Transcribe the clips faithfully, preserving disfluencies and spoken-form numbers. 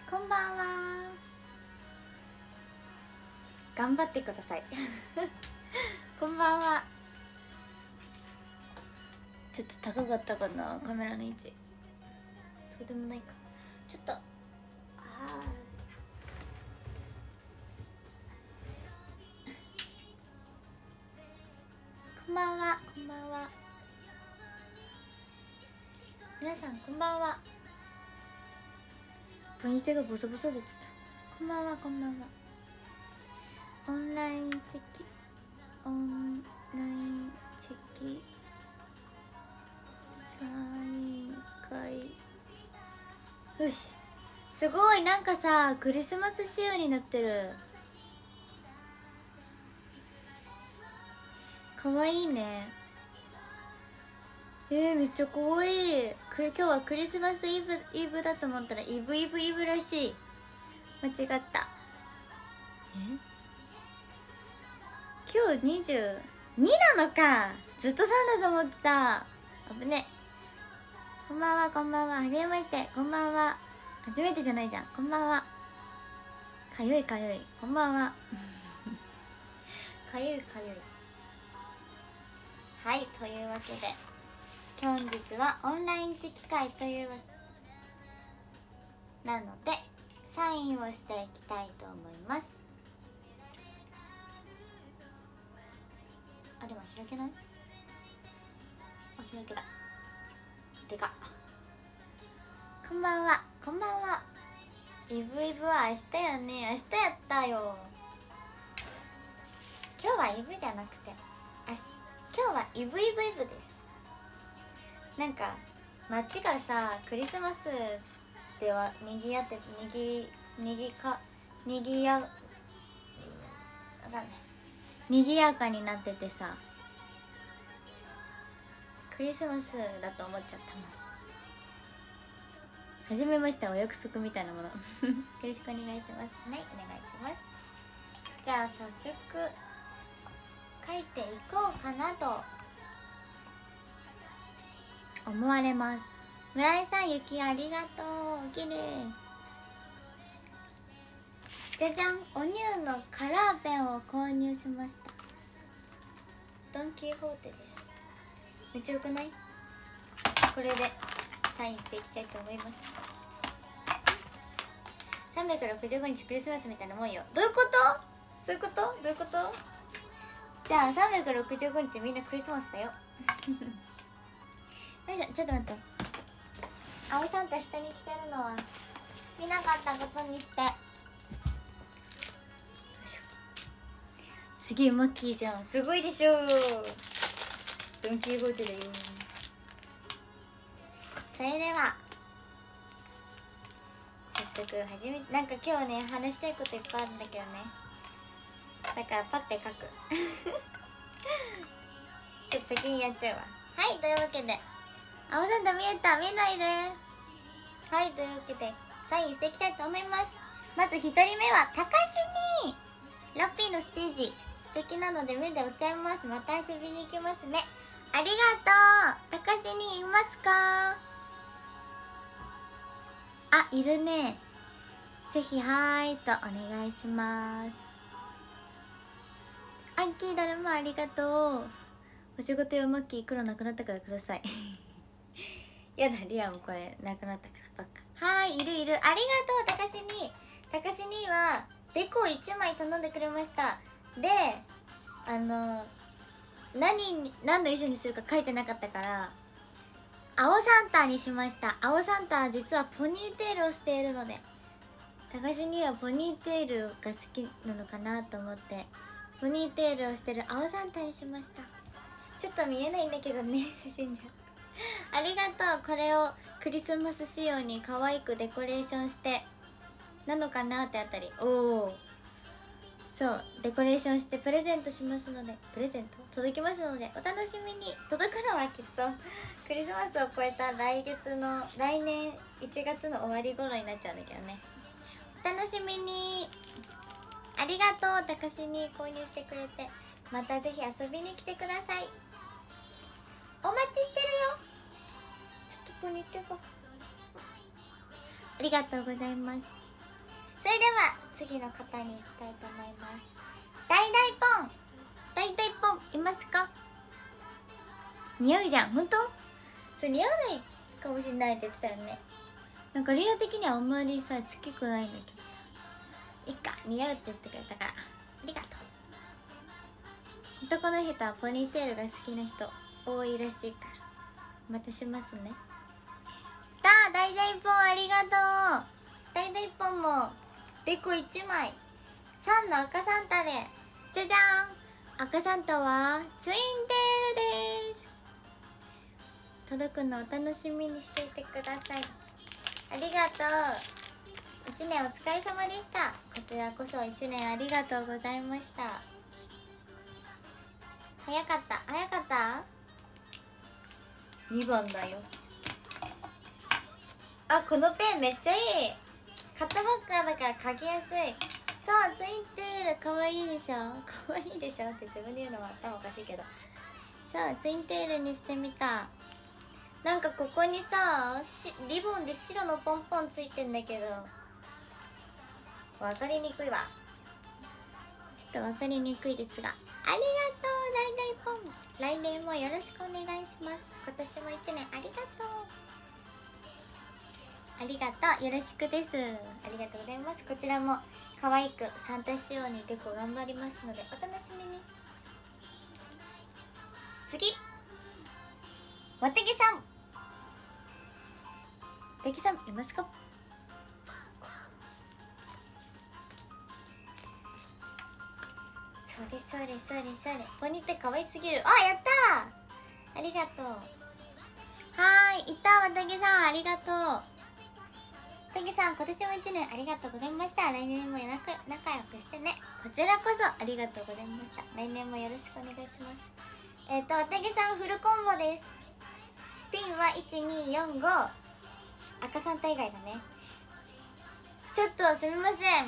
こんばんは。頑張ってくださいこんばんは。ちょっと高かったかな、カメラの位置。そうでもないか。ちょっとあこんばんは。こんばんは。皆さんこんばんは。ポニーテールがボソボソでちょっとこんばんは。こんばんは。オンラインチェキオンラインチェキサイン会。よし、すごい。なんかさ、クリスマス仕様になってる。かわいいね。えー、めっちゃかわいい。く今日はクリスマスイブイブだと思ったらイブイブイブらしい。間違った。え、今日にじゅうになのか。ずっとさんだと思ってた。危ね。こんばんは。こんばんは。はじめまして。こんばんは。初めてじゃないじゃん。こんばんは。かゆいかゆい。こんばんはかゆいかゆい。はい、というわけで本日はオンラインチェキ会というわけなので、サインをしていきたいと思います。あ、でも開けない。あ、開けた。でかっ。こんばんは。こんばんは。イブイブは明日やね。明日やったよ。今日はイブじゃなくて明日今日はイブイブイブです。なんか街がさ、クリスマスではにぎやってにぎにぎかにぎやわかんないにぎやかになっててさ、クリスマスだと思っちゃったもん。はじめまして、お約束みたいなものよろしくお願いします。はい、お願いします。じゃあ早速書いていこうかなと思われます。村井さん、雪ありがとう。きれい。じゃじゃん、おニューのカラーペンを購入しました。ドン・キホーテです。めっちゃよくない？これでサインしていきたいと思います。さんびゃくろくじゅうごにちクリスマスみたいなもんよ。どういうこと？そういうこと？どういうこと？じゃあさんびゃくろくじゅうごにちみんなクリスマスだよよいしょ、ちょっと待って。青サンタ下に着てるのは見なかったことにして。すげえマッキーじゃん。すごいでしょ。ドン・キーホーテだよ。それでは早速始め。なんか今日ね、話したいこといっぱいあるんだけどね。だからパッて書くちょっと先にやっちゃうわ。はい、というわけで青サンタ見えた？見えないで。はい、というわけでサインしていきたいと思います。まずひとりめはたかしに。ラッピーのステージ素敵なので目で追っちゃいます。また遊びに行きますね。ありがとう。たかしにいますか？あ、いるね。ぜひはーいとお願いします。アンキーだるまありがとう。お仕事用マッキー黒なくなったからくださいやだ、リアもこれなくなったからばっか。はーい、いるいる。ありがとう。たかしにたかしにはデコをいちまい頼んでくれました。で、あの何何の衣装にするか書いてなかったから青サンタにしました。青サンタは実はポニーテールをしているので、たかしにはポニーテールが好きなのかなと思ってポニーテールをしてる青サンタにしました。ちょっと見えないんだけどね、写真じゃありがとう。これをクリスマス仕様に可愛くデコレーションしてなのかなってあったり、おお、そうデコレーションしてプレゼントしますので、プレゼント届きますのでお楽しみに。届くのはきっとクリスマスを超えた来月の来年いちがつの終わり頃になっちゃうんだけどね。お楽しみに。ありがとう。たかしに購入してくれて、またぜひ遊びに来てください。お待ちしてるよ。ちょっとポニーテールがありがとうございます。 それでは次の方に行きたいと思います。大大ポン大大ポンいますか？似合うじゃん。ほんと？それ似合わないかもしれないって言ってたよね。なんかリア的にはあんまりさ好きくないんだけどさ、いいか、似合うって言ってくれたからありがとう。男の人はポニーテールが好きな人多いらしいからお待たせしますね。だー大大ポンありがとう。大大ポンもデコいちまいさんの赤サンタでじゃじゃーん。赤サンタはツインテールです。届くのを楽しみにしていてください。ありがとう。いちねんお疲れ様でした。こちらこそいちねんありがとうございました。早かった早かった。にばんだよ。あ、このペンめっちゃいい。買ったばっかだから書きやすい。そうツインテールかわいいでしょ。かわいいでしょって自分で言うのも頭おかしいけど、そうツインテールにしてみた。なんかここにさリボンで白のポンポンついてんだけど分かりにくいわ。ちょっと分かりにくいですが、ありがとう大大ポン。来年もよろしくお願いします。今年もいちねんありがとう。ありがとう、よろしくです。ありがとうございます。こちらも可愛くサンタ仕様にデコ頑張りますのでお楽しみに。次わてぎさん、わてぎさんいますか？それそれそれそれ、ポニテ可愛すぎる。あ、やったー、ありがとう。はーい、いたわたぎさんありがとう。わたぎさん今年もいちねんありがとうございました。来年も仲仲良くしてね。こちらこそありがとうございました。来年もよろしくお願いします。えっとわたぎさんフルコンボです。ピンはいちによんご、赤サンタ以外だね。ちょっとすみません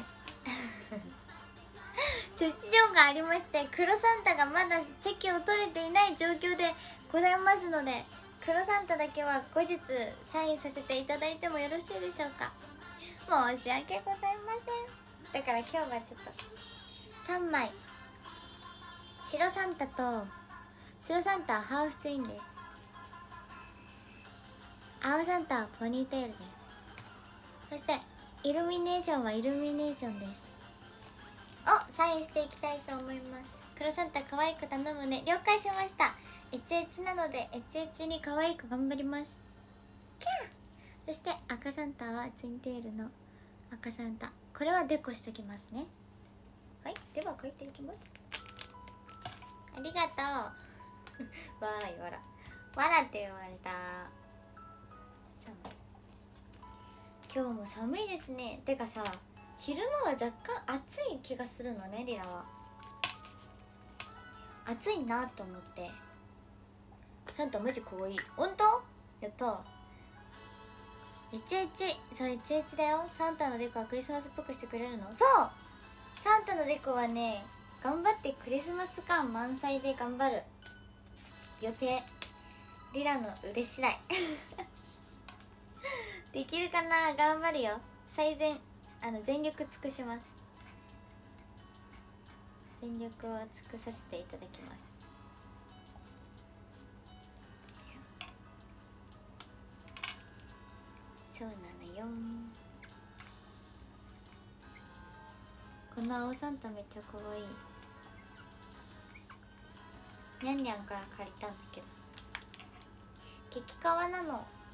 諸事情がありまして、黒サンタがまだチェキを取れていない状況でございますので、黒サンタだけは後日サインさせていただいてもよろしいでしょうか。申し訳ございません。だから今日はちょっとさんまい白サンタと白サンタはハーフツインです。青サンタはポニーテールです。そしてイルミネーションはイルミネーションです。をサインしていきたいと思います。黒サンタ可愛く頼むね。了解しました。エチエチなのでエチエチに可愛く頑張ります。キャー。そして赤サンタはツインテールの赤サンタ、これはデコしときますね。はい、では書いていきます。ありがとうわーい、わらわらって言われた。寒い、今日も寒いですね。てかさ、昼間は若干暑い気がするのね。リラは暑いなと思って。サンタマジかわいい。ほんと？やった。エチエチ、そうエチエチだよ。サンタのデコはクリスマスっぽくしてくれるの。そう、サンタのデコはね、頑張ってクリスマス感満載で頑張る予定。リラの腕次第できるかな。頑張るよ。最善あの全力尽くします。全力を尽くさせていただきます。そうなのよ。この青サンタめっちゃ可愛い。にゃんにゃんから借りたんだけど激カワなの。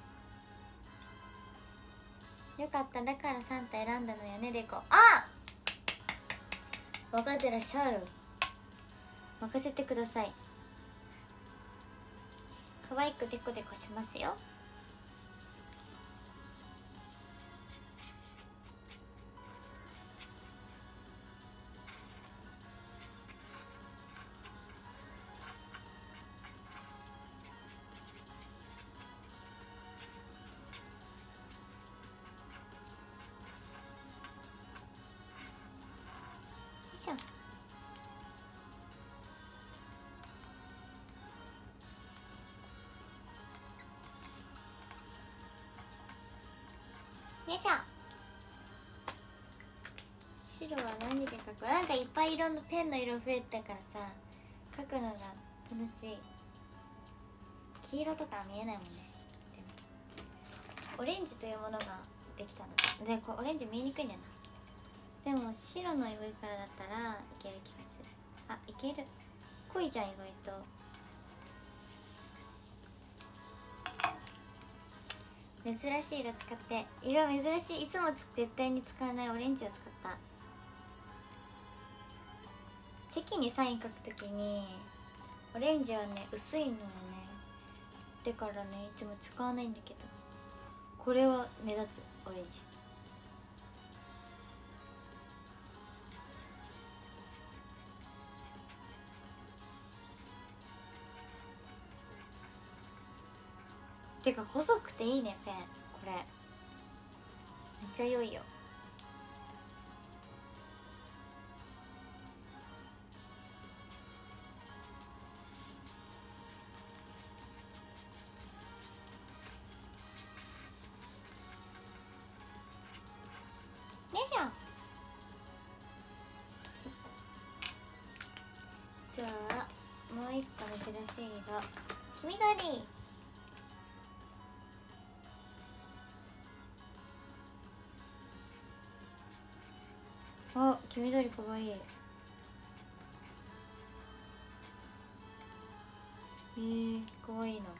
よかった、だからサンタ選んだのよね。デコ、あっ分かってらっしゃる。任せてください。可愛くデコデコしますよ。よいしょ。 白は何で描く？なんかいっぱい色のペンの色増えたからさ、描くのが楽しい。黄色とか見えないもんね。でもオレンジというものができたので、これオレンジ見えにくいんだよな。でも白の上からだったらいける気がする。あ、いける。濃いじゃん意外と。珍しい色使って、色珍しい。いつも絶対に使わないオレンジを使った。チェキにサイン書くときにオレンジはね薄いのよね。だからねいつも使わないんだけど、これは目立つオレンジ。てか細くていいねペン。これめっちゃ良いよ。よいしょ。じゃあもう一個珍しい色、黄緑。あ、黄緑かわいい。えー、かわいいな。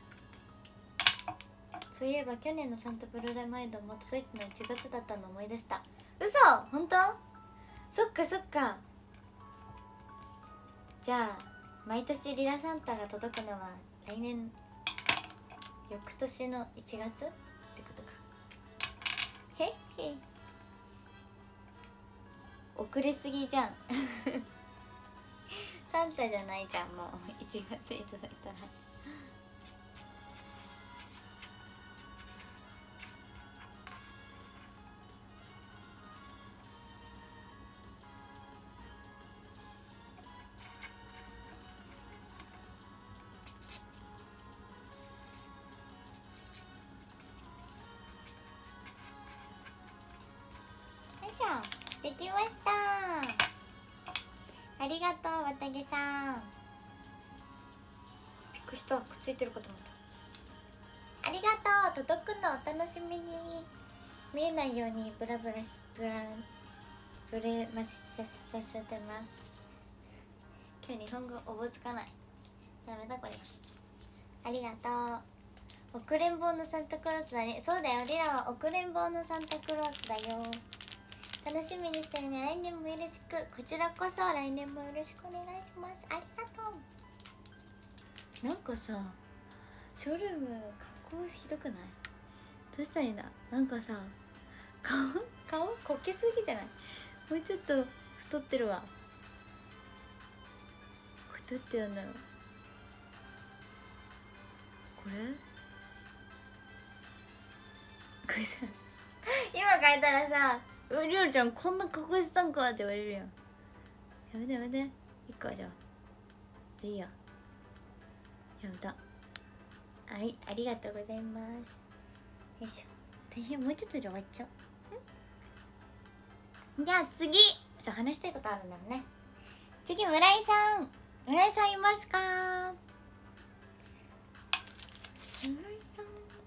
そういえば去年のサンタブルーマイドも届いたのいちがつだったの思い出した。嘘？本当？そっかそっか。じゃあ毎年リラサンタが届くのは来年翌年のいちがつってことか。へっへ。遅れすぎじゃんサンタじゃないじゃん、もういちがつに届いたら。できました。ありがとうわたげさん。びっくりした、くっついてるかと思った。ありがとう。届くのお楽しみに。見えないようにブラブラしブラブレマさせてます。今日日本語おぼつかない。ダメだこれ。ありがとう。遅れん坊のサンタクロースだね。そうだよ、リラは遅れん坊のサンタクロースだよ。楽しみにしてるね。来年もよろしく。こちらこそ来年もよろしくお願いします。ありがとう。なんかさ、ショールーム格好ひどくない？どうしたらいいんだ。なんかさ、顔顔こけすぎじゃない？もうちょっと太ってるわ。これどうやってやるんだろう。これこれさ今変えたらさ、うりょうちゃんこんな格好したんかって言われるやん。やめてやめて。いっか、じゃあいいや、やめた。はい、ありがとうございます。よいしょ。大変、もうちょっとで終わっちゃう。じゃあ次、そう、話したいことあるんだろうね。次、村井さん。村井さんいますか？村井さん、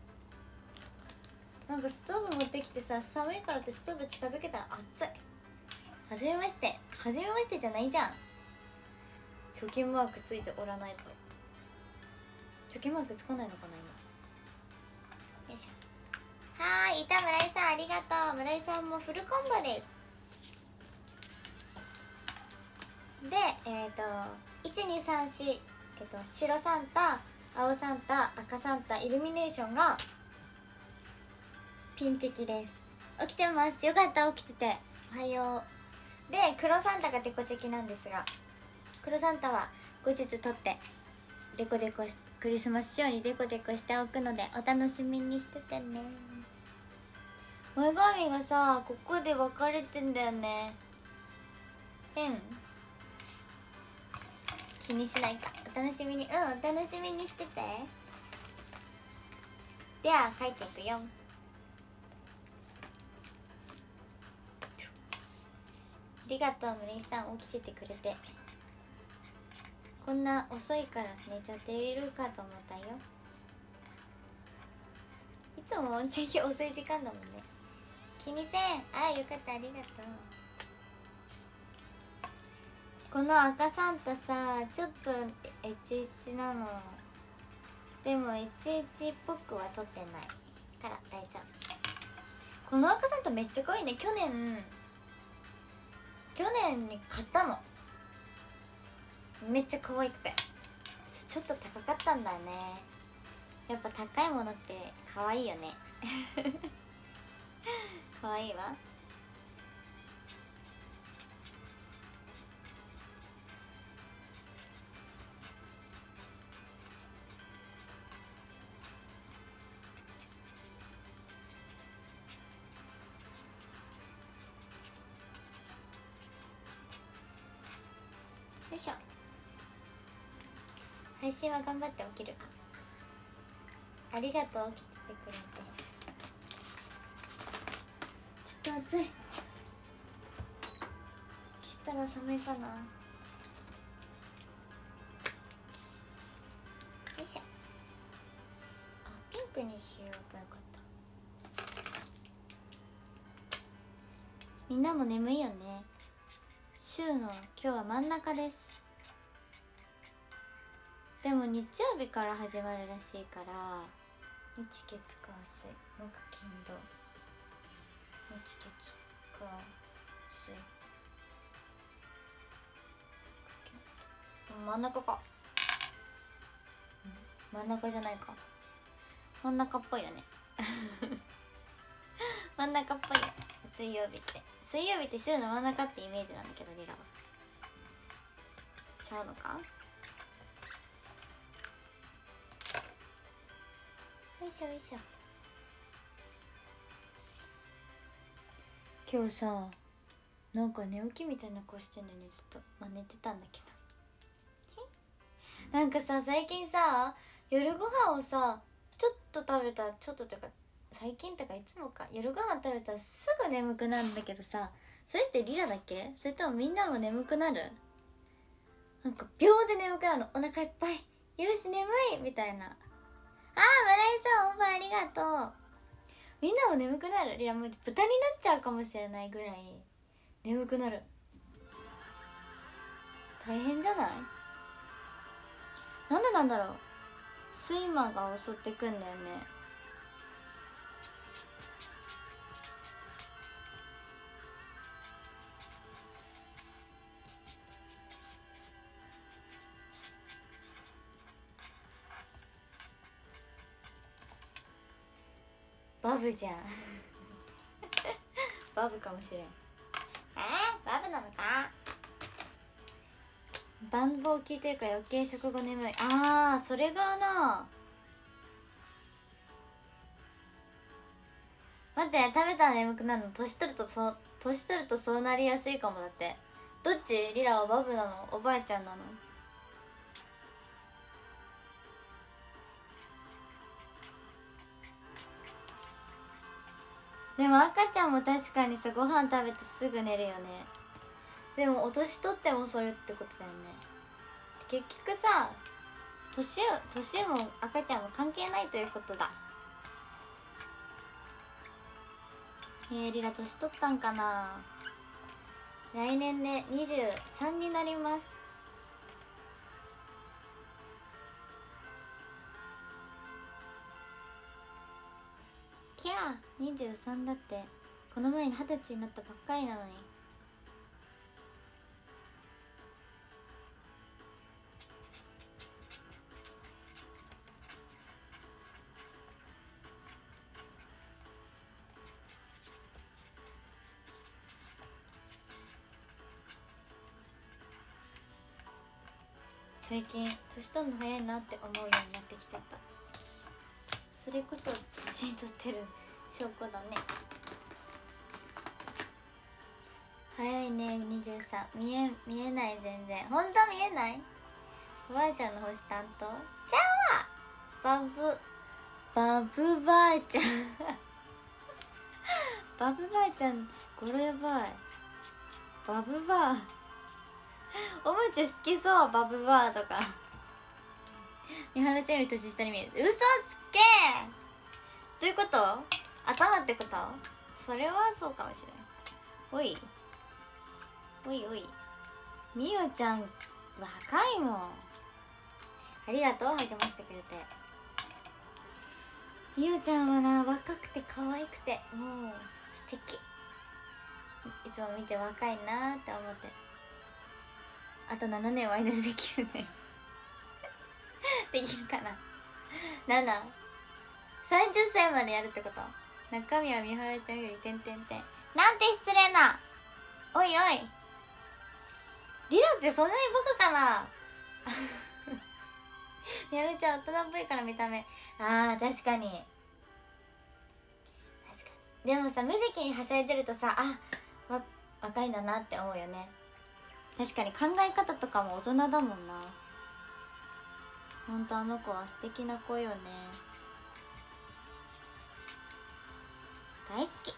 なんかストーブ持ってきてさ、寒いからってストーブ近づけたら熱い。はじめまして。はじめましてじゃないじゃん。貯金マークついておらないぞ。貯金マークつかないのかな今。よいしょ。はーい、いた。村井さんありがとう。村井さんもフルコンボです。で、えっ、ー、といちにさんし、えっ、と白サンタ、青サンタ、赤サンタ、イルミネーションがピンチキです。起きてます。よかった、起きてて。おはよう。で、黒サンタがデコチェキなんですが、黒サンタは後日取ってデコデコし、クリスマス仕様にデコデコしておくのでお楽しみにしててね。前髪がさ、ここで分かれてんだよね。変？気にしないか。お楽しみに。うん、お楽しみにしてて。では書いていくよ。 りがとう森井さん、起きててくれて。こんな遅いから寝ちゃっているかと思ったよ。いつも温泉遅い時間だもんね。気にせん。ああよかった、ありがとう。この赤サンタさ、ちょっとエチエチなの。でもエチエチっぽくは撮ってないから大丈夫。この赤サンタめっちゃ可愛いね。去年去年に買ったの。めっちゃ可愛くてちょ、ちょっと高かったんだね。やっぱ高いものって可愛いよね可愛いわ。よいしょ。配信は頑張って起きる。ありがとう、起きててくれて。ちょっと暑い。消したら寒いかな。よいしょ。あ、ピンクにしようばよかった。みんなも眠いよね。週の今日は真ん中です。でも日曜日から始まるらしいから、日月火水木金土、日月火水真ん中か、真ん中じゃないか、真ん中っぽいよね真ん中っぽいよ。水曜日って水曜日って週の真ん中ってイメージなんだけど、リラはちゃうのか。よいしょよいしょ。今日さ、なんか寝起きみたいな顔してんのにずっと、まあ、寝てたんだけどなんかさ、最近さ、夜ご飯をさちょっと食べたちょっとというか最近とかいつもか、夜ご飯食べたらすぐ眠くなるんだけどさ、それってリラだけ？それともみんなも眠くなる？なんか秒で眠くなるの。お腹いっぱい、よし眠いみたいな。あー、村井さんオンバーありがとう。みんなも眠くなる？リラもう豚になっちゃうかもしれないぐらい眠くなる。大変じゃない？なんでなんだろう。睡魔が襲ってくんだよね。バブじゃんバブかもしれん。えー、バブなのか。暖房効いてるから余計食後眠い。あー、それがな。待って、食べたら眠くなるの？年取るとそう年取るとそうなりやすいかも。だってどっち？リラはバブなの？おばあちゃんなの？でも赤ちゃんも確かにさ、ご飯食べてすぐ寝るよね。でもお年取ってもそういうってことだよね。結局さ、年年も赤ちゃんも関係ないということだ。えー、リラ年取ったんかな。来年でにじゅうさんになります。キャー、にじゅうさんだって。この前に二十歳になったばっかりなのに。最近年取るの早いなって思うようになってきちゃった。それこそ年取ってる証拠だね。早いね。にじゅうさん。見え見えない。全然ほんと見えない。おばあちゃんの星担当ちゃうわ。バブバブばあちゃんバブばあちゃん語呂やばい。 バブバーおもちゃ好きそう。バブバーとか三原ちゃんより年下に見える。嘘つけ。どういうこと？頭ってこと？それはそうかもしれない。おいおいおい、みおちゃん若いもん。ありがとう、励ましてくれて。みおちゃんはな、若くて可愛くてもう素敵。いつも見て若いなーって思って。あとななねんはアイドルできるねできるかな。ななさんじゅっさいまでやるってこと。中身は三原ちゃんよりてんてんてん。なんて失礼な。おいおい、リラってそんなにバカかな三原ちゃん大人っぽいから見た目。あー確かに確かに。でもさ、無邪気にはしゃいでるとさ、あわ若いんだなって思うよね。確かに考え方とかも大人だもんな。ほんとあの子は素敵な子よね。大好き。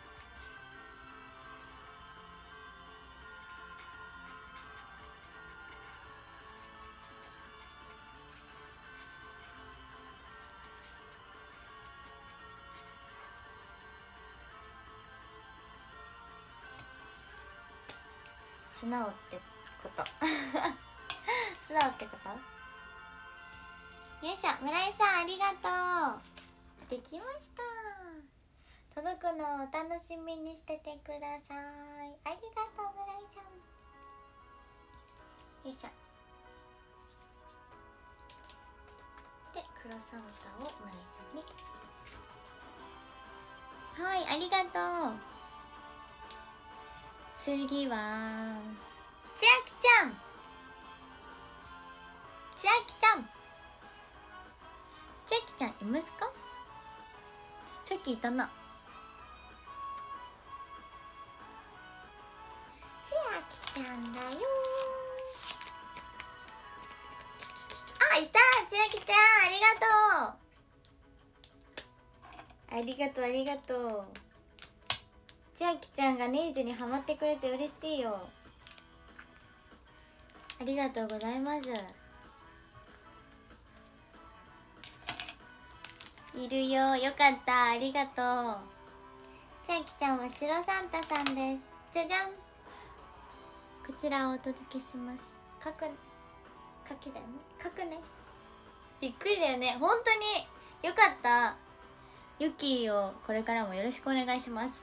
素直ってこと素直ってこと。よいしょ。村井さんありがとう。できました。届くのをお楽しみにしててください。ありがとう村井さん。よいしょ。で黒サンタを村井さんに。はい、ありがとう。次は千秋ちゃん。千秋ちゃん千秋ちゃんいますか？さっきいたな。千秋ちゃんだよ。あ、いた。千秋ちゃんありがとう。ありがとうありがとう。千秋ちゃんがネイジにハマってくれて嬉しいよ。ありがとうございます。いるよ。よかった。ありがとう。千秋ちゃんは白サンタさんです。じゃじゃん。こちらをお届けします。書く書きだよね。書くね。びっくりだよね。本当によかった。ユキをこれからもよろしくお願いします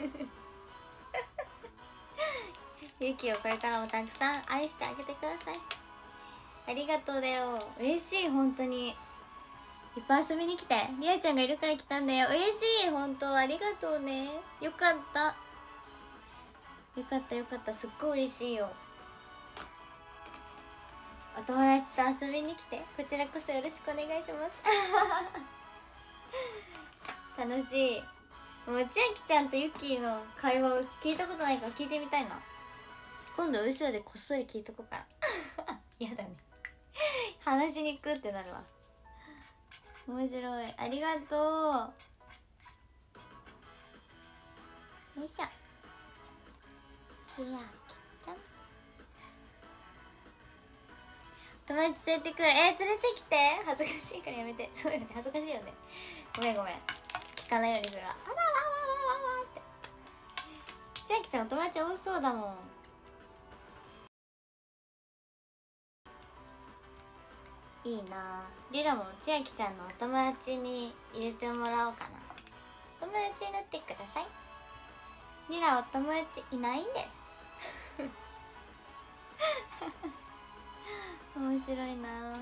ユキをこれからもたくさん愛してあげてください。ありがとうだよ。嬉しい。本当にいっぱい遊びに来て。りあちゃんがいるから来たんだよ。嬉しい。本当ありがとうね。よかったよかったよかった。すっごい嬉しいよ。お友達と遊びに来て。こちらこそよろしくお願いします楽しい。もう千秋ちゃんとユキの会話を聞いたことないから聞いてみたいな。今度後ろでこっそり聞いとこうかなやだね話しに行くってなるわ。面白い。ありがとう。よいしょ。千秋ちゃん友達連れてくる。えー、連れてきて。恥ずかしいからやめて。そうよね、恥ずかしいよね。ごめんごめん、聞かないようにするわ。あららららららって。千秋ちゃんお友達多そうだもん。いいな。リラも千秋ちゃんのお友達に入れてもらおうかな。お友達になってください。リラお友達いないんです面白いな。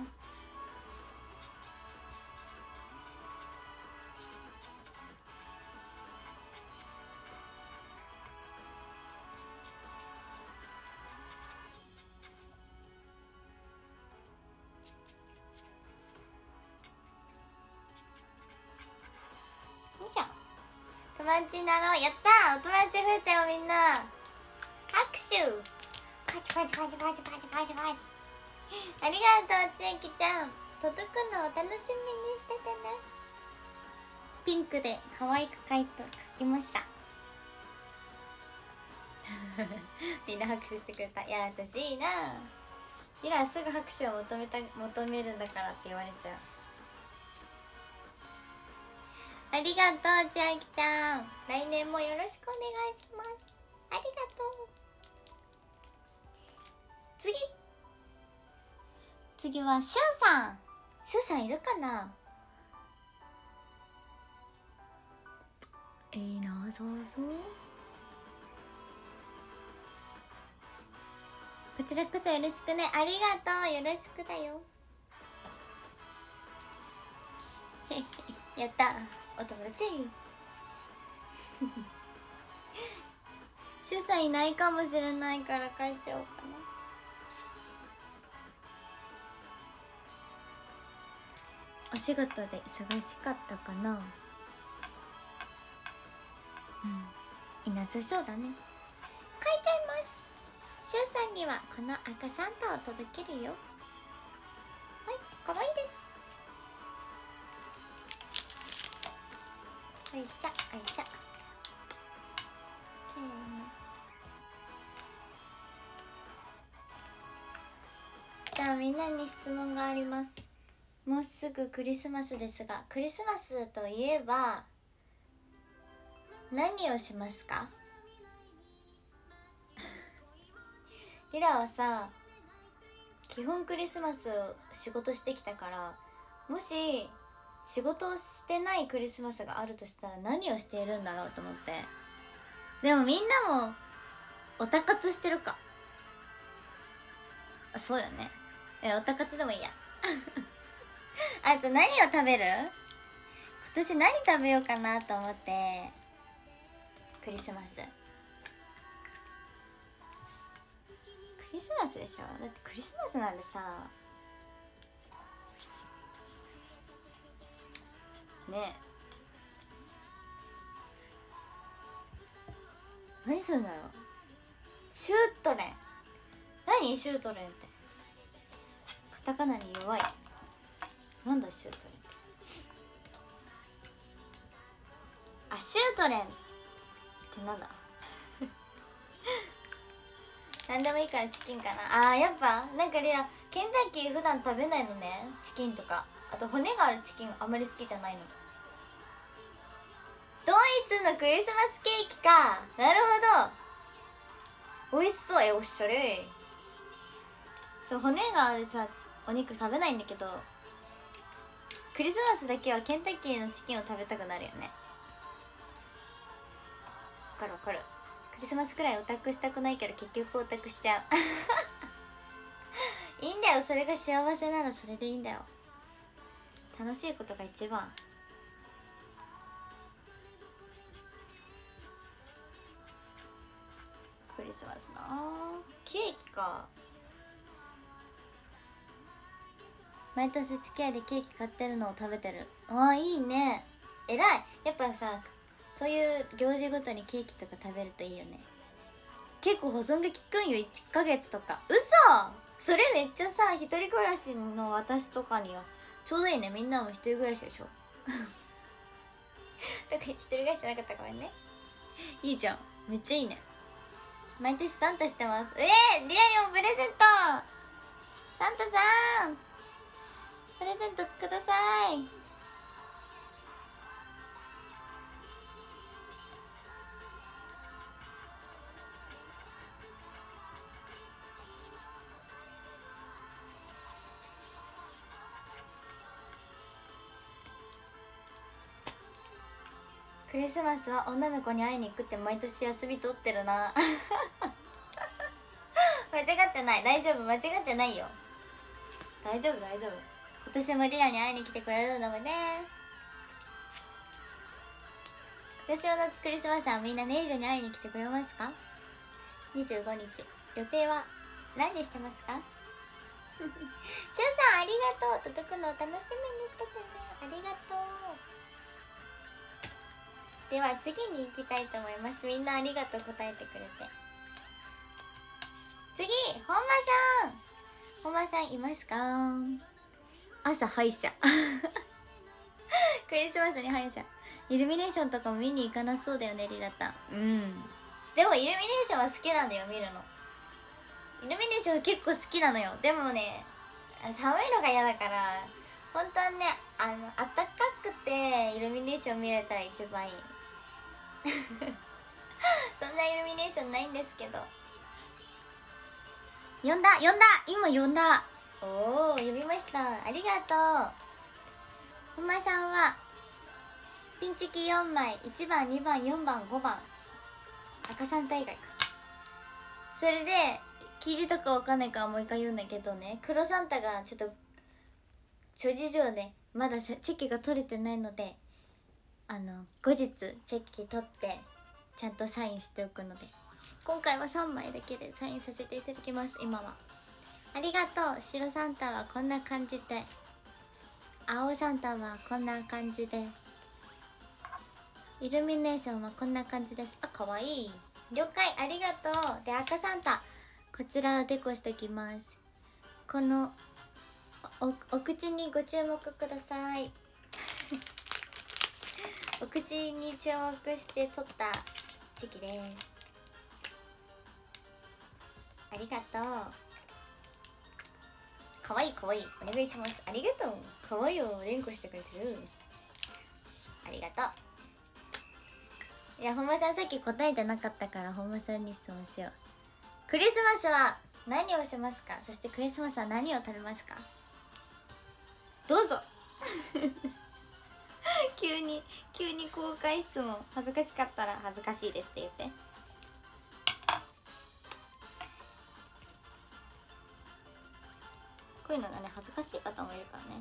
友達になろう。やったー。お友達増えたよみんな。拍手。パチパチパチパチパチパチパチ。ありがとう千秋ちゃん。届くのを楽しみにしててね。ピンクで可愛く描いと描きましたみんな拍手してくれた。いや優しいな。リラすぐ拍手を求めた求めるんだからって言われちゃう。ありがとう千秋ちゃん、来年もよろしくお願いします。ありがとう。次次はしゅうさん。しゅうさんいるかな。えー、なぞぞこちらこそよろしくね。ありがとう、よろしくだよ。やった、お友達。しゅうさんいないかもしれないから帰っちゃおうかな。お仕事で忙しかったかな。うん、いなさそうだね。帰っちゃいます。しゅうさんにはこの赤サンタを届けるよ。はい、かわいいです。おいしょおいしょ。じゃあみんなに質問があります。もうすぐクリスマスですが、クリスマスといえば何をしますか？リラはさ、基本クリスマス仕事してきたから、もし仕事をしてないクリスマスがあるとしたら何をしているんだろうと思って。でもみんなもおたかつしてるか。あ、そうよね。え、おたかつでもいいや。あと何を食べる？今年何食べようかなと思って。クリスマスクリスマスでしょ。だってクリスマスなんでさね。何するんだろう。シュートレン。何シュートレンって。カタカナに弱い。なんだシュートレンって。あ、シュートレンってなんだ。なんでもいいからチキンかな。あー、やっぱなんかリラケンタッキー普段食べないのね、チキンとか。あと骨があるチキンあんまり好きじゃないの。ドイツのクリスマスケーキか。なるほど、美味しそう。え、おしゃれ。そう、骨があるさお肉食べないんだけど、クリスマスだけはケンタッキーのチキンを食べたくなるよね。わかるわかる。クリスマスくらいオタクしたくないけど結局オタクしちゃう。いいんだよ、それが幸せならそれでいいんだよ。楽しいことが一番。クリスマスなあ。ケーキか。毎年付き合いでケーキ買ってるのを食べてる。ああ、いいね。えらい。やっぱさ、そういう行事ごとにケーキとか食べるといいよね。結構保存が効くんよ。いっかげつとか。嘘。それめっちゃさ、一人暮らしの私とかにはちょうどいいね。みんなも一人暮らしでしょ。だから一人暮らしじゃなかった。ごめんね。いいじゃん、めっちゃいいね。毎年サンタしてます。えー、リアにもプレゼント。サンタさんプレゼントください。クリスマスは女の子に会いに行くって毎年休み取ってるな。間違ってない。大丈夫、間違ってないよ。大丈夫大丈夫。今年もリラに会いに来てくれるのもね。今年のクリスマスはみんなネイジョに会いに来てくれますか？にじゅうごにち予定は何にしてますか？しゅうさんありがとう。届くのを楽しみにしててね。ありがとう。では次に行きたいと思います。みんなありがとう答えてくれて。次、本間さん。本間さんいますか？朝歯医者。クリスマスに歯医者。イルミネーションとかも見に行かなそうだよね、リラタン。うん。 でもイルミネーションは好きなんだよ、見るの。イルミネーション結構好きなのよ。でもね、寒いのが嫌だから、本当はね、あの暖かくてイルミネーション見れたら一番いいそんなイルミネーションないんですけど。呼んだ呼んだ今呼んだ。おお、呼びました。ありがとう。ほんまさんはピンチキよんまい、いちばんにばんよんばんごばん赤さん大会か。それで聞いてたかわかんないからもう一回言うんだけどね、黒サンタがちょっと諸事情でまだチェキが取れてないので、あの後日チェキ取ってちゃんとサインしておくので、今回はさんまいだけでサインさせていただきます。今はありがとう。白サンタはこんな感じで、青サンタはこんな感じで、イルミネーションはこんな感じです。あ、かわいい。了解、ありがとう。で、赤サンタこちらデコしておきます。この お, お口にご注目くださいお口に注目して撮ったチェキです。ありがとう。かわいいかわいい、お願いします。ありがとう。かわいいを連呼してくれてる。ありがとう。いや、本間さんさっき答えてなかったから本間さんに質問しよう。クリスマスは何をしますか？そしてクリスマスは何を食べますか？どうぞ急に急に公開質問。恥ずかしかったら恥ずかしいですって言って。こういうのがね恥ずかしい方もいるからね。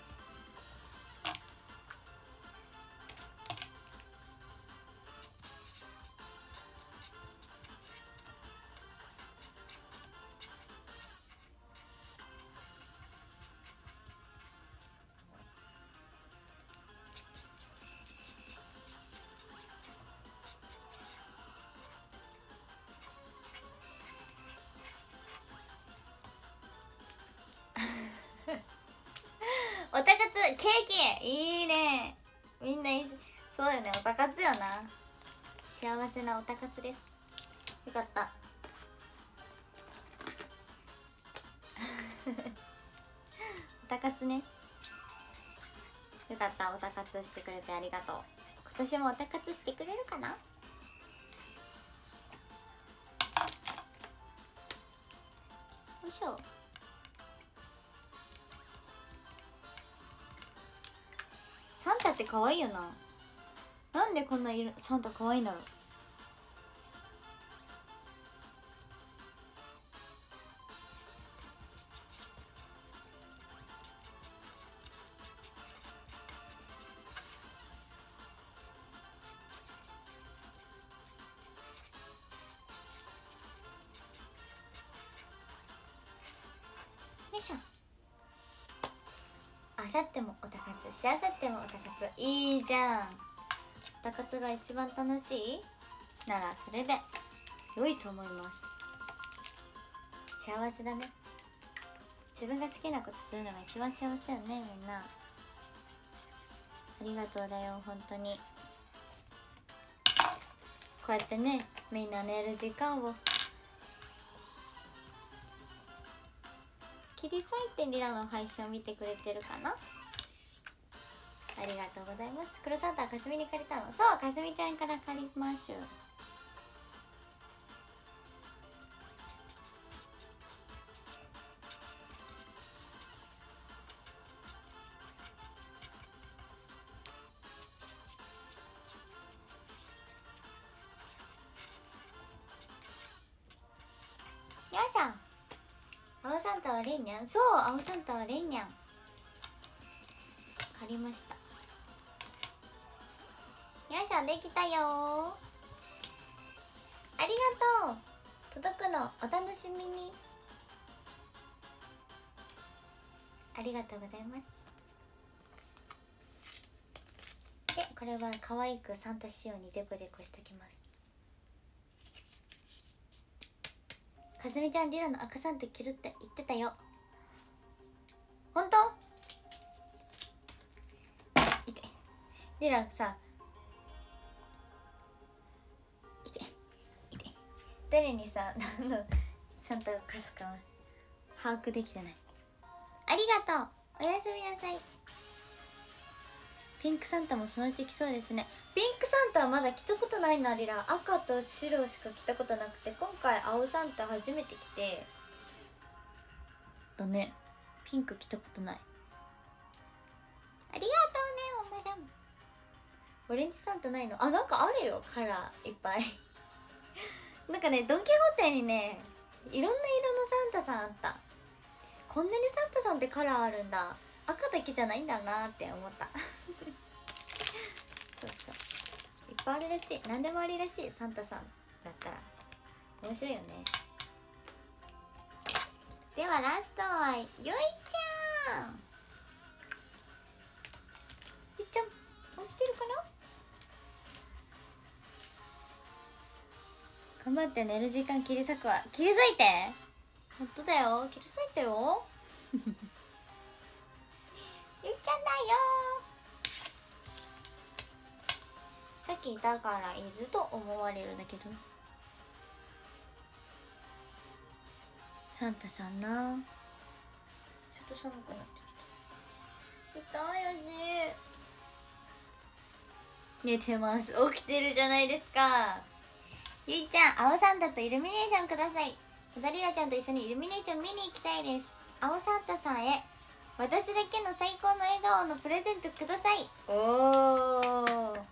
おたかつケーキいいね。みんないい。そうよね、おたかつよな。幸せなおたかつです。よかったおたかつね。よかった、おたかつしてくれてありがとう。今年もおたかつしてくれるかな。よいしょ。サンタって可愛いよな。なんでこんな色サンタ可愛いんだろう。よいしょ。あさってもおたかつ、しあさってもおたかつ。いいじゃん。おたかつが一番楽しいならそれで良いと思います。幸せだね。自分が好きなことするのが一番幸せよね、みんな。ありがとうだよ、本当に。こうやってね、みんな寝る時間を切り裂いてリラの配信を見てくれてるかな。ありがとうございます。黒サンタはかすみに借りたの。そう、かすみちゃんから借りましゅ。よいしょ。青サンタはレイニャン。そう、青サンタはレイニャン借りました。よいしょ、できたよ。ありがとう。届くのお楽しみに。ありがとうございます。で、これは可愛くサンタ仕様にデコデコしておきます。かすみちゃん、リラの赤サンタ着るって言ってたよ。ほんと？いて。リラさ、いていて。 誰にさ何のサンタが貸すか把握できてない。ありがとう、おやすみなさい。ピンクサンタもそのうち来そうですね。ピンクサンタはまだ来たことないな。リラ赤と白しか来たことなくて、今回青サンタ初めて来てだね。ピンク来たことない。ありがとうねおばちゃん。オレンジサンタないの？あ、なんかあるよ、カラーいっぱいなんかね、ドン・キホーテにね、いろんな色のサンタさんあった。こんなにサンタさんってカラーあるんだ、赤だけじゃないんだなって思ったそうそう、いっぱいあるらしい。何でもありらしい、サンタさんだったら面白いよね。ではラストはゆいちゃん。ゆいちゃん落ちてるかな。頑張って寝る時間切り裂くわ。切り裂いて、ほんとだよ、切り裂いてよゆいちゃんだよ。さっきいたからいると思われるんだけど、サンタさんな、ちょっと寒くなってきた。痛いよね。寝てます。起きてるじゃないですか。ゆいちゃん、青サンタとイルミネーションください。小田リラちゃんと一緒にイルミネーション見に行きたいです。青サンタさんへ私だけの最高の笑顔のプレゼントください。おー、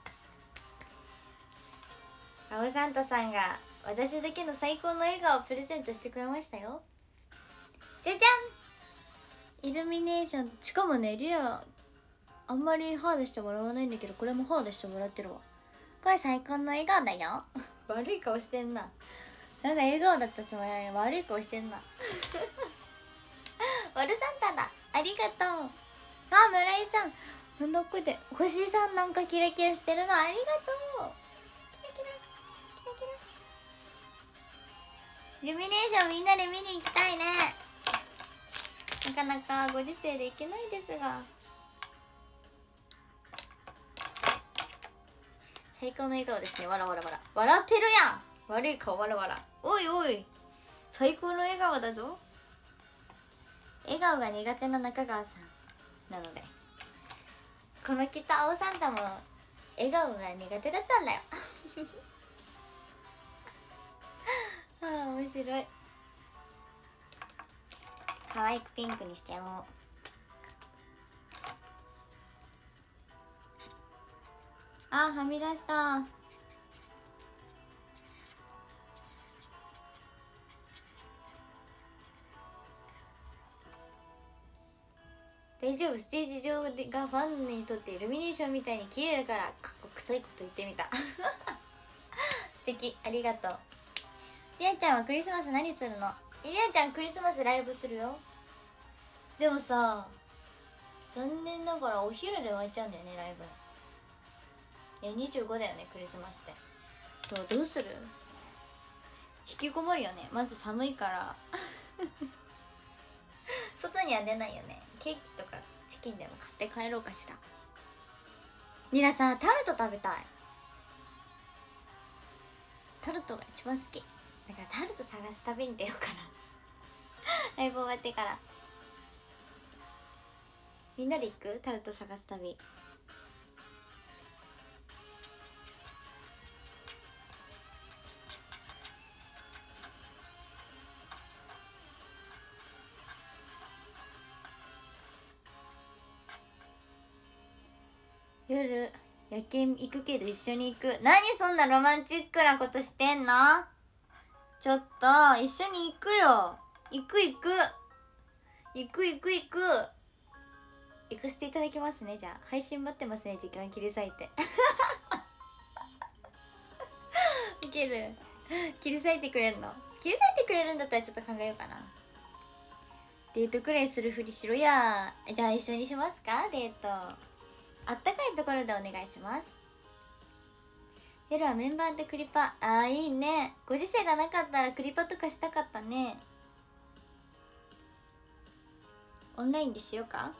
青サンタさんが私だけの最高の笑顔をプレゼントしてくれましたよ。じゃじゃん、イルミネーション。しかもね、リラあんまりハードしてもらわないんだけど、これもハードしてもらってるわ。これ最高の笑顔だよ悪い顔してんな。なんか笑顔だったつもりなのに悪い顔してんな悪サンタだ。ありがとう。あ、村井さん、なんだこれで星さんなんかキラキラしてるの、ありがとう。キラキラキラキラ。イルミネーションみんなで見に行きたいね。なかなかご時世で行けないですが、最高の笑顔ですね。わらわらわら、笑ってるやん。悪い顔、わらわら。おいおい、最高の笑顔だぞ。笑顔が苦手な中川さんなので、このきっと青サンタも笑顔が苦手だったんだよああ面白い。可愛くピンクにしちゃおう。あーはみ出した。大丈夫、ステージ上がファンにとってイルミネーションみたいに綺麗だから、かっこ臭いこと言ってみた素敵、ありがとう。りあちゃんはクリスマス何するの？りあちゃんクリスマスライブするよ。でもさ、残念ながらお昼で終わっちゃうんだよね、ライブ。いやにじゅうごだよね、クリスマスって。そう、どうする？引きこもるよね。まず寒いから外には出ないよね。ケーキとかチキンでも買って帰ろうかしら。みなさん、タルト食べたい。タルトが一番好きだから、タルト探す旅に出ようかなライブ終わってから。みんなで行く？タルト探す旅。夜夜景行くけど一緒に行く。何そんなロマンチックなことしてんの？ちょっと一緒に行くよ。行く行く行く行く行く行かせていただきますね。じゃあ配信待ってますね。時間切り裂いていける？切り裂いてくれるの？切り裂いてくれるんだったらちょっと考えようかな。デートくらいするふりしろや。じゃあ一緒にしますか、デート。あったかいところでお願いします。夜はメンバーでクリパ。あーいいね。ご時世がなかったらクリパとかしたかったね。オンラインでしようか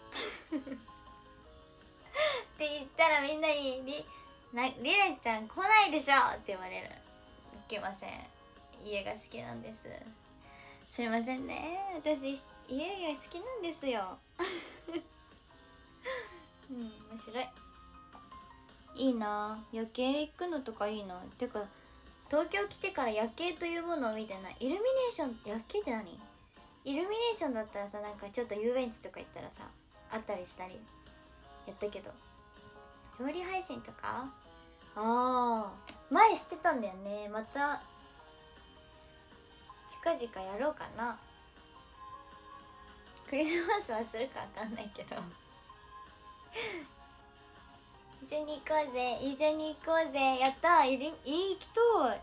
って言ったらみんなにリなリレちゃん来ないでしょって言われる。いけません。 家が好きなんです。すいませんね、私家が好きなんですようん、面白い。いいな、夜景行くのとかいいな。てか東京来てから夜景というものを見てない。イルミネーション、夜景って何？イルミネーションだったらさ、なんかちょっと遊園地とか行ったらさあったりしたりやったけど、料理配信とか、ああ前してたんだよね。また近々やろうかな。クリスマスはするかわかんないけど一緒に行こうぜ、一緒に行こうぜ。やったー、いり行きたい。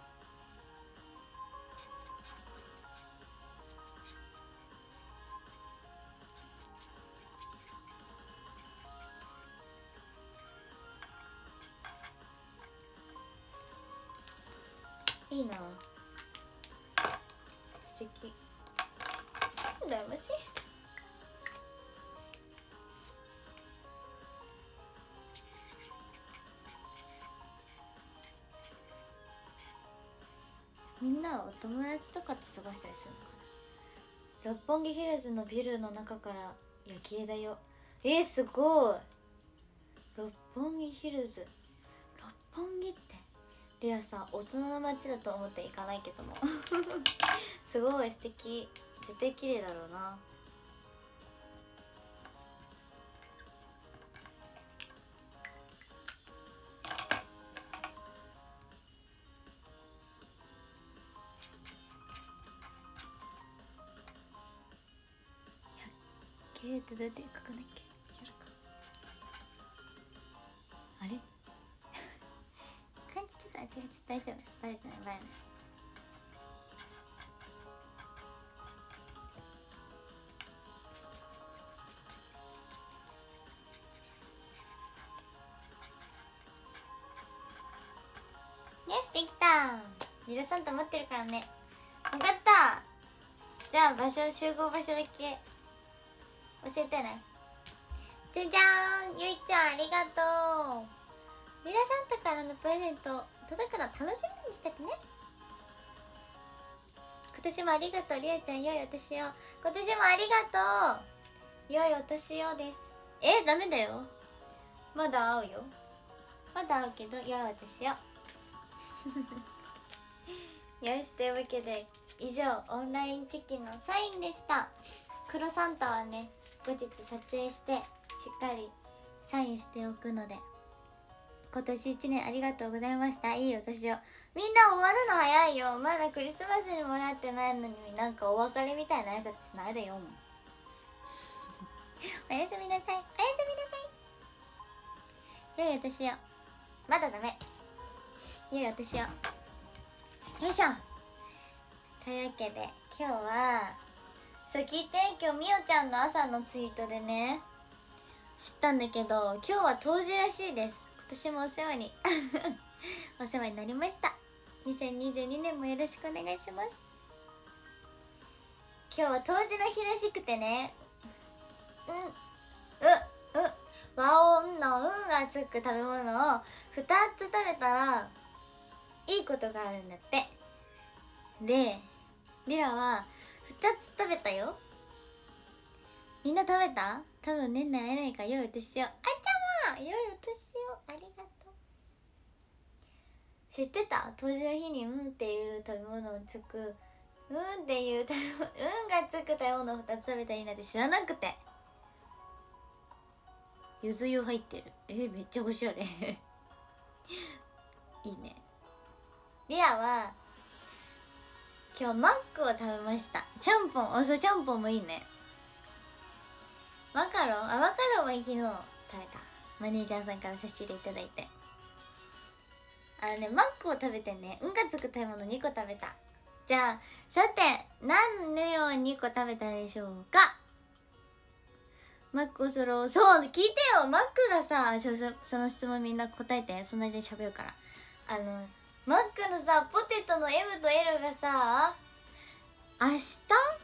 いいな、素敵、羨ましい。みんなはお友達とかと過ごしたりするのかな。六本木ヒルズのビルの中から夜景だよ。えー、すごい。六本木ヒルズ、六本木ってリアさん大人の街だと思って行かないけどもすごい素敵、絶対綺麗だろうな。夜景ってどうやって書くんだっけ。やるか、あれ漢字ちょっと間違えて大丈夫、バレてないバレてない。よしできた。リラサンタ待ってるからね。分かった。じゃあ場所、集合場所だけ教えてね。じゃじゃーん、ゆいちゃんありがとう。リラサンタからのプレゼント届くの楽しみにしててね。今年もありがとう。リアちゃん良いお年を。今年もありがとう。良いお年をです。え、ダメだよ、まだ会うよ。まだ会うけど良いお年をよし、というわけで以上オンラインチキンのサインでした。黒サンタはね後日撮影してしっかりサインしておくので、今年いちねんありがとうございました。いいお年を。みんな終わるの早いよ。まだクリスマスにもらってないのになんかお別れみたいな挨拶しないでよおやすみなさい、おやすみなさい。良いお年を。まだダメ。良いお年を。よいしょ。というわけで今日はそう聞いて、今日みおちゃんの朝のツイートでね知ったんだけど、今日は冬至らしいです。今年もお世話にお世話になりました。にせんにじゅうにねんもよろしくお願いします。今日は冬至の日らしくてね、うんうう和音の「うん」がつく食べ物をふたつ食べたらいいことがあるんだって。でリラはふたつ食べたよ。みんな食べた？多分年内会えないから良いお年を。あちゃま良いお年を。ありがとう。知ってた？冬至の日に「うん」っていう食べ物をつく「うん」っていう食べ物「うん」がつく食べ物をふたつ食べたらいいなんて知らなくて。ゆず湯入ってる。えめっちゃおしゃれいいね。リアは今日マックを食べました。ちゃんぽん、あ、そうちゃんぽんもいいね。マカロン、あ、マカロンは昨日食べた。マネージャーさんから差し入れいただいて。あのね、マックを食べてね、うんがつく食べ物にこ食べた。じゃあさて何のようににこ食べたでしょうか。マックをそろそう聞いてよ。マックがさ、そそその質問みんな答えて、その間に喋るから。あのマックのさポテトの エム と エル がさ明日、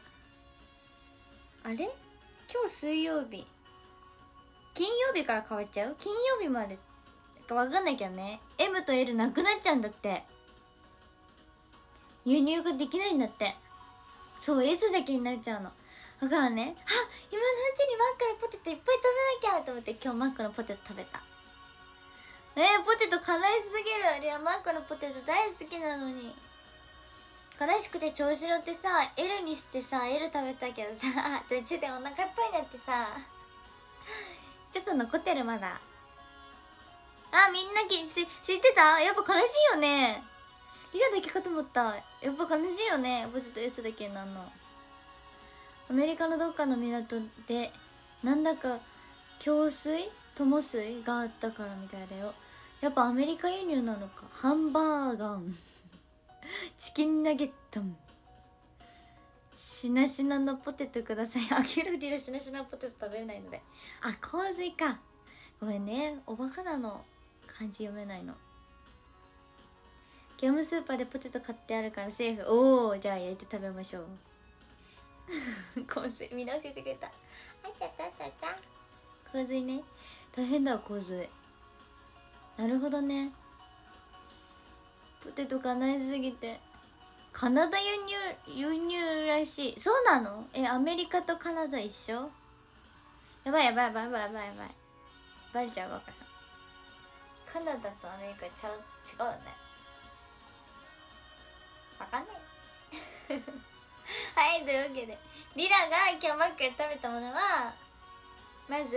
あれ今日水曜日、金曜日から変わっちゃう。金曜日までか分かんないけどね、 エム と エル なくなっちゃうんだって。 輸入ができないんだって。そう、 S だけになっちゃうの。だからね、あ、今のうちにマックのポテトいっぱい食べなきゃと思って今日マックのポテト食べた。えー、ポテト悲しすぎる。いや、マックのポテト大好きなのに悲しくて調子乗ってさ L にしてさ L 食べたけどさ途中でお腹いっぱいになってさちょっと残ってるまだ。あ、みんなきし知ってた？やっぱ悲しいよね。リラだけかと思った。やっぱ悲しいよね、ポテト S だけになんの。アメリカのどっかの港でなんだか共水友水があったからみたいだよ。やっぱアメリカ輸入なのか。ハンバーガーチキンナゲットしなしなのポテトください。あげる。リラしなしなポテト食べれないので。あ、洪水か。ごめんね、おバカなの漢字読めないの。業務スーパーでポテト買ってあるからセーフ。おお、じゃあ焼いて食べましょう。洪水見直してくれた。あちゃったあちゃった。洪水ね、大変だわ洪水。なるほどね。ポテトがないすぎてカナダ輸入輸入らしい。そうなの？え、アメリカとカナダ一緒？やばいやばいやばいやばいやばいやばい、バレちゃうわかカナダとアメリカちゃう違うよね。わかんないはい、というわけでリラが今日マックで食べたものはまずハンバー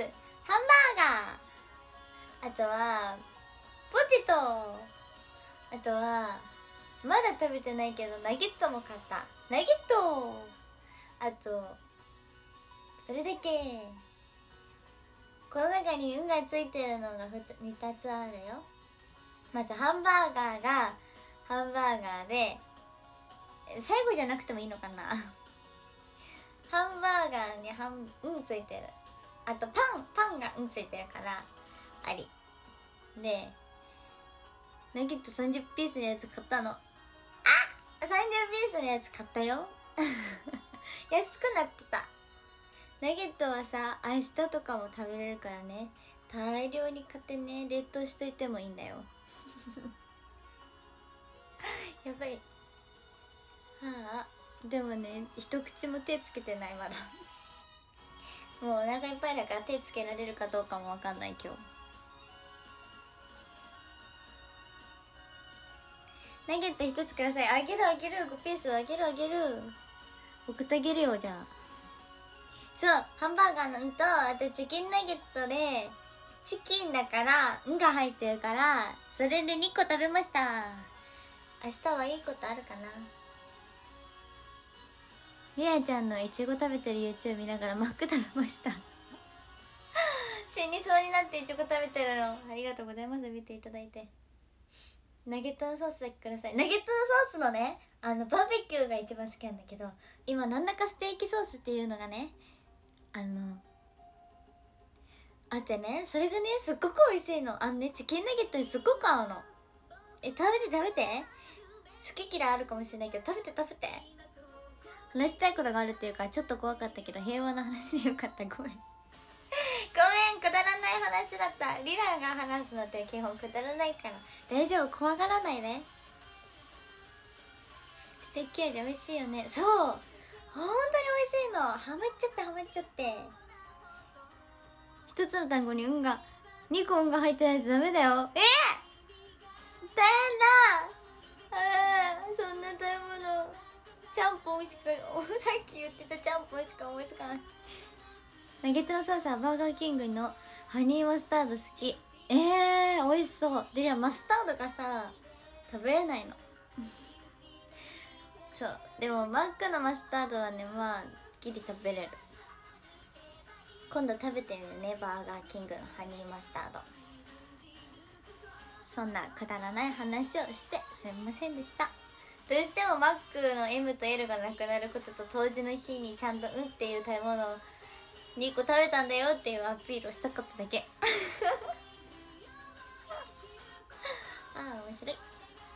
ガー、あとはポテト、あとはまだ食べてないけどナゲットも買った。ナゲット、あとそれだけ。この中に「運」がついてるのがみっつあるよ。まずハンバーガーがハンバーガーで最後じゃなくてもいいのかなハンバーガーに半うんついてる。あとパンパンがうんついてるからありで、ナゲットさんじゅうピースのやつ買ったの。あ、さんじゅうピースのやつ買ったよ安くなってた。ナゲットはさ明日とかも食べれるからね、大量に買ってね冷凍しといてもいいんだよやばい。はあ、でもね一口も手つけてないまだもうお腹いっぱいだから手つけられるかどうかもわかんない今日。ナゲット一つください。あげるあげる、ごピースあげるあげる、送ってあげるよ。じゃあそう、ハンバーガーの「ん」とあとチキンナゲットでチキンだから「ん」が入ってるからそれでにこ食べました。明日はいいことあるかな。リアちゃんのいちご食べてる YouTube 見ながらマック食べました死にそうになっていちご食べてるの。ありがとうございます、見ていただいて。ナゲットのソースだけください。ナゲットのソースのね、あのバーベキューが一番好きなんだけど、今なんだかステーキソースっていうのがねあのあってね、それがねすっごく美味しいの。あのねチキンナゲットにすっごく合うの。え、食べて食べて。好き嫌いあるかもしれないけど食べて食べて。話したいことがあるっていうかちょっと怖かったけど平和な話でよかった。ごめんごめん、くだらない話だった。リラが話すのって基本くだらないから大丈夫、怖がらないね。ステーキ味美味しいよね。そう、本当に美味しいの。ハマっちゃってハマっちゃって。一つの単語に「うん」がにこ「うん」が入ってないとダメだよ。えー、大変だ。あー、そんな食べ物ちゃんぽんしかさっき言ってたちゃんぽんしか思いつかない。ナゲットのソースはバーガーキングのハニーマスタード好き。えー、美味しそう。で、いやマスタードがさ食べれないのそうでもマックのマスタードはねまあギリ食べれる。今度食べてみるね、バーガーキングのハニーマスタード。そんなくだらない話をしてすみませんでした。どうしてもマックの エム と エル がなくなることと当時の日にちゃんと「うん」っていう食べ物をにこ食べたんだよっていうアピールをしたかっただけああ面白い。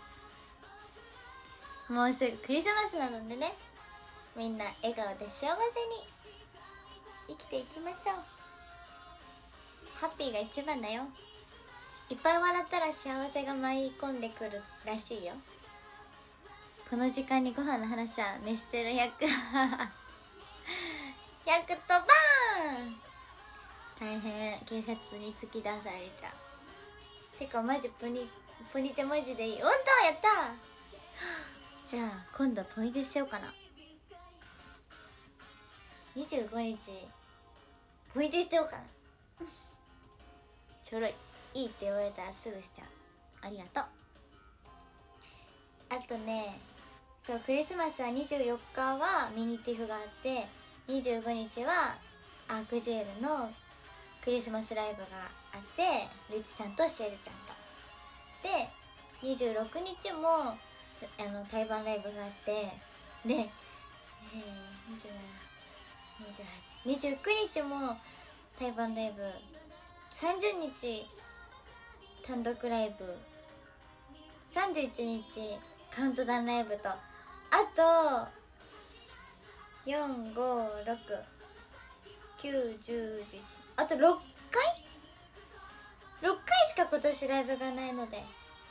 もうすぐクリスマスなのでね、みんな笑顔で幸せに生きていきましょう。ハッピーが一番だよ。いっぱい笑ったら幸せが舞い込んでくるらしいよ。 この時間にご飯の話は飯テロひゃく ひゃくとバーン。大変、警察に突き出されちゃう。てかマジポニポニテマジでいい。本当やった。じゃあ今度ポニテしちゃおうかな。にじゅうごにちポニテしちゃおうかな。ちょろい。いいって言われたらすぐしちゃう。ありがとう。あとね、そうクリスマスはにじゅうよっかはミニティフがあって、にじゅうごにちはアークジェルのクリスマスライブがあって、ルチさんとシエルちゃんとで、にじゅうろくにちもあの対バンライブがあって、で、えー、にじゅうなな、にじゅうはち、にじゅうくにちも対バンライブ、さんじゅうにち単独ライブ、さんじゅういちにちカウントダウンライブと、あとよん、ご、ろく、きゅう、じゅう、じゅういち、あとろっかいろっかいしか今年ライブがないので、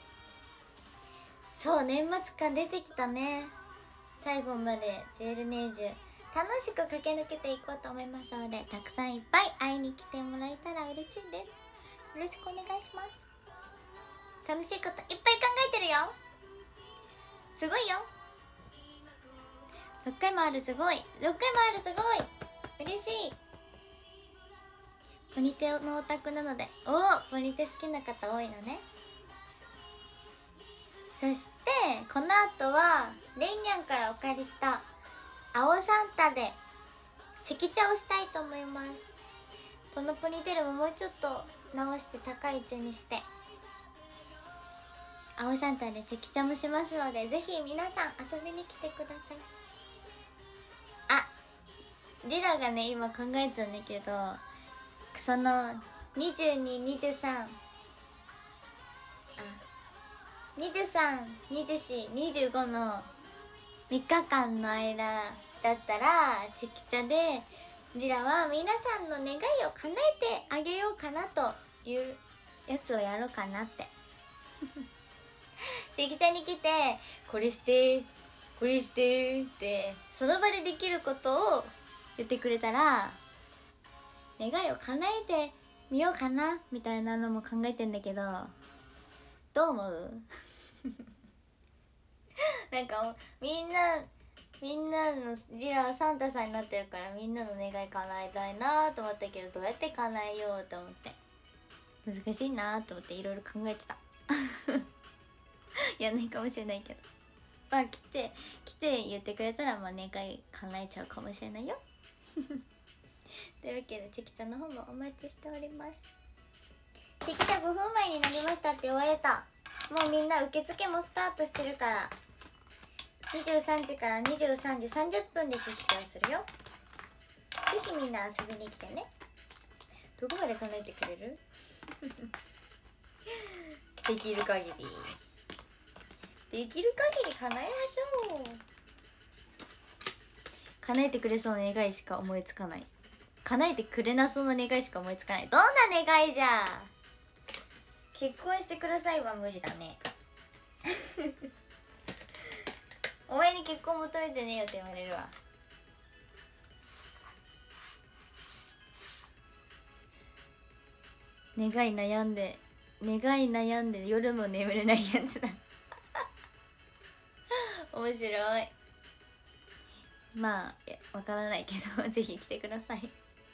そう年末感出てきたね。最後までジュエルネージュ楽しく駆け抜けていこうと思いますので、たくさんいっぱい会いに来てもらえたら嬉しいです。よろしくお願いします。楽しいこといっぱい考えてるよ。すごいよ。ろっかいもある、すごい。ろっかいもある、すごい嬉しい。ポニテのオタクなので、おおポニテ好きな方多いのね。そしてこの後はレイニャンからお借りした青サンタでチェキチャをしたいと思います。このポニテールももうちょっと直して高い位置にして青サンタでチェキチャもしますので、ぜひ皆さん遊びに来てください。あ、リラがね今考えたんだけど、そのにじゅうに、にじゅうさん、あにじゅうさん、にじゅうよん、にじゅうごのみっかかんの間だったらチェキチャでリラは皆さんの願いを叶えてあげようかなというやつをやろうかなってチェキチャに来てこれしてこれしてってその場でできることを言ってくれたら願いを叶えてみようかなみたいなのも考えてんだけど、どう思うなんかみんなみんなのリラはサンタさんになってるからみんなの願い叶えたいなと思ったけど、どうやって叶えようと思って難しいなと思っていろいろ考えてたやんないかもしれないけど、まあ来て来て言ってくれたらまあ願い叶えちゃうかもしれないよというわけでチェキちゃんの方もお待ちしております。チェキちゃんごふんまえになりましたって言われた。もうみんな受付もスタートしてるからにじゅうさんじからにじゅうさんじさんじゅっぷんでチェキちゃんをするよ。ぜひみんな遊びに来てね。どこまで叶えてくれるできる限りできる限り叶えましょう。叶えてくれそうな願いしか思いつかない。叶えてくれなそうな願いしか思いつかない。どんな願いじゃ。結婚してくださいは無理だねお前に結婚求めてねえよって言われるわ。願い悩んで願い悩んで夜も眠れないやつだ面白い。まあわからないけどぜひ来てください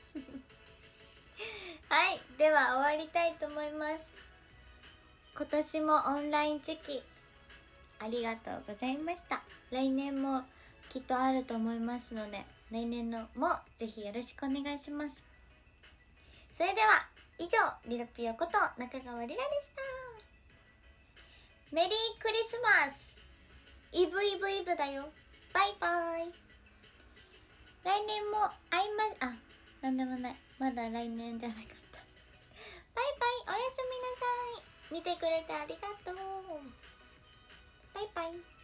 はい、では終わりたいと思います。今年もオンラインチェキありがとうございました。来年もきっとあると思いますので、来年のもぜひよろしくお願いします。それでは以上、リラピオこと中川リラでした。メリークリスマスイブイブイブだよ。バイバイ。来年も会いま、あ、なんでもない、まだ来年じゃなかった。バイバイ、おやすみなさい。見てくれてありがとう。バイバイ。